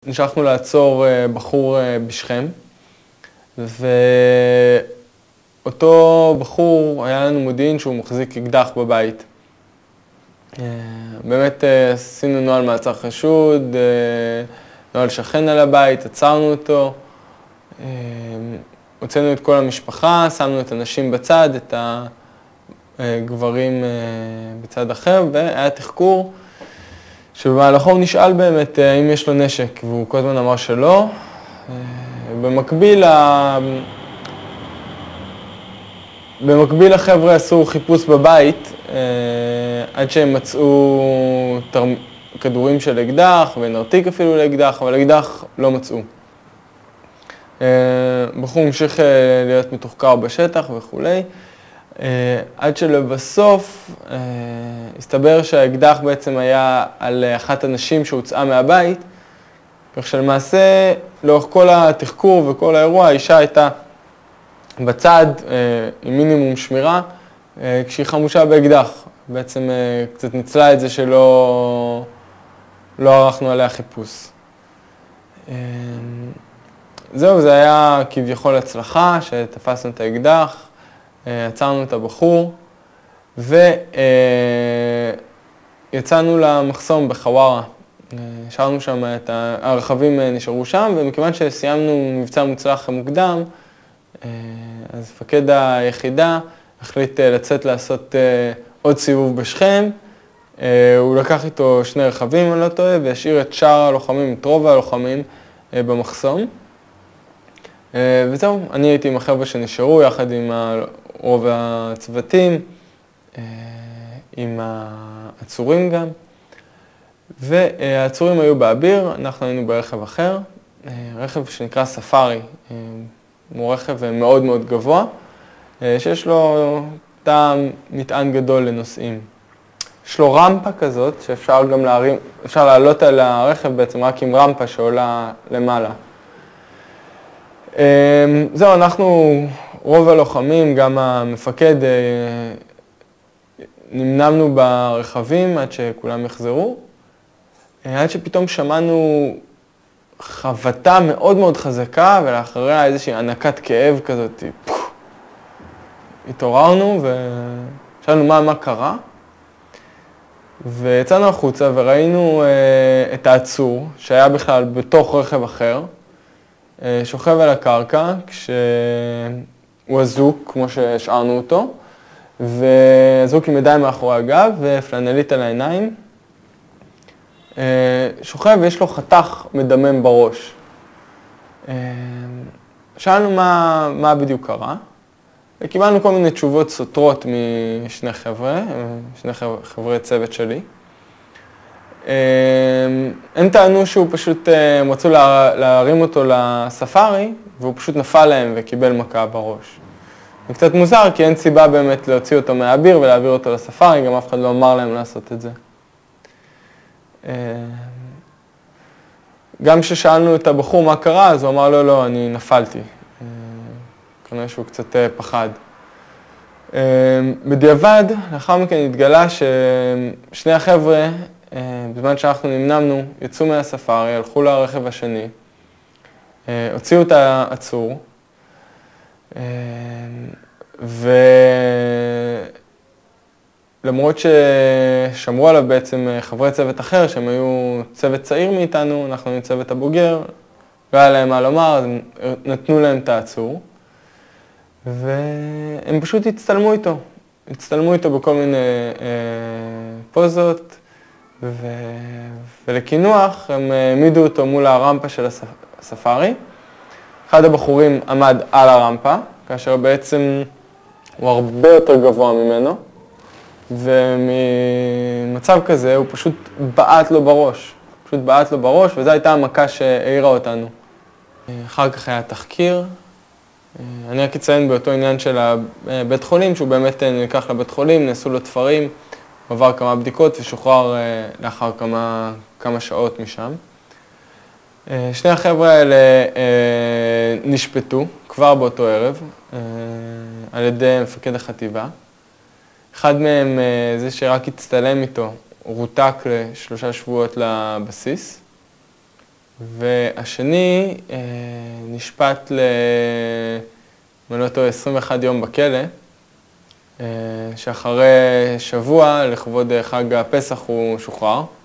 נשלחנו לעצור בחור בשכם, ואותו בחור, היה לנו מודיעין שהוא מחזיק אקדח בבית. באמת עשינו נוהל מעצר חשוד, נוהל שכן על הבית, עצרנו אותו, הוצאנו את כל המשפחה, שמנו את הנשים בצד, את הגברים בצד אחר, והיה תחקור שבמהלכו הוא נשאל באמת האם יש לו נשק, והוא כל הזמן אמר שלא. במקביל החבר'ה עשו חיפוש בבית, עד שהם מצאו כדורים של אקדח, ונרתיק אפילו לאקדח, אבל אקדח לא מצאו. בחור המשיך להיות מתוחקר בשטח וכו'. עד שלבסוף הסתבר שהאקדח בעצם היה על אחת הנשים שהוצאה מהבית, כך שלמעשה לאורך כל התחקור וכל האירוע האישה הייתה בצד עם מינימום שמירה, כשהיא חמושה באקדח. בעצם קצת ניצלה את זה שלא ערכנו עליה חיפוש. זהו, זה היה כביכול הצלחה, שתפסנו את האקדח, עצרנו את הבחור, ויצאנו למחסום בחווארה. השארנו שם הרכבים נשארו שם, ומכיוון שסיימנו מבצע מוצלח מוקדם, אז מפקד היחידה החליט לצאת לעשות עוד סיבוב בשכם. הוא לקח איתו 2 רכבים, אני לא טועה, והשאיר את שאר הלוחמים, את רוב הלוחמים במחסום. וזהו, אני הייתי עם החבר'ה שנשארו, יחד עם רוב הצוותים, עם העצורים גם. והעצורים היו באביר, אנחנו היינו ברכב אחר, רכב שנקרא ספארי, הוא רכב מאוד מאוד גבוה, שיש לו טעם מטען גדול לנוסעים. יש לו רמפה כזאת, שאפשר גם אפשר לעלות על הרכב בעצם רק עם רמפה שעולה למעלה. זהו, אנחנו, רוב הלוחמים, גם המפקד, נמנמנו ברכבים עד שכולם יחזרו, עד שפתאום שמענו חבטה מאוד מאוד חזקה, ולאחריה איזושהי ענקת כאב כזאת. התעוררנו ושאלנו מה קרה, ויצאנו החוצה וראינו את העצור, שהיה בכלל בתוך רכב אחר, שוכב על הקרקע כשהוא אזוק, כמו שהשארנו אותו, ואזוק עם ידיים מאחורי הגב ופלנלית על העיניים. שוכב ויש לו חתך מדמם בראש. שאלנו מה בדיוק קרה, וקיבלנו כל מיני תשובות סותרות משני חבר'ה צוות שלי. הם טענו שהוא פשוט, הם רצו להרים אותו לספארי, והוא פשוט נפל להם וקיבל מכה בראש. זה קצת מוזר, כי אין סיבה באמת להוציא אותו מהאביר ולהעביר אותו לספארי, גם אף אחד לא אמר להם לעשות את זה. גם כששאלנו את הבחור מה קרה, אז הוא אמר לא, אני נפלתי. כנראה שהוא קצת פחד. בדיעבד, לאחר מכן התגלה ששני החבר'ה, בזמן שאנחנו נמנמנו, יצאו מהספארי, הלכו לרכב השני, הוציאו את העצור, ולמרות ששמרו עליו בעצם חברי צוות אחר, שהם היו צוות צעיר מאיתנו, אנחנו היינו צוות הבוגר, לא היה להם מה לומר, אז הם נתנו להם את העצור, והם פשוט הצטלמו איתו בכל מיני פוזות, ולקינוח הם העמידו אותו מול הרמפה של הספארי. אחד הבחורים עמד על הרמפה, כאשר בעצם הוא הרבה יותר גבוה ממנו, וממצב כזה הוא פשוט בעט לו בראש, וזו הייתה המכה שהעירה אותנו. אחר כך היה תחקיר. אני רק אציין באותו עניין של הבית חולים, שהוא באמת נלקח לבית חולים, נעשו לו תפרים, עבר כמה בדיקות ושוחרר לאחר כמה שעות משם. שני החבר'ה האלה נשפטו כבר באותו ערב על ידי מפקד החטיבה. אחד מהם, זה שרק הצטלם איתו, רותק ל3 שבועות לבסיס. והשני נשפט אם לא טועה 21 יום בכלא, שאחרי שבוע לכבוד חג הפסח הוא שוחרר.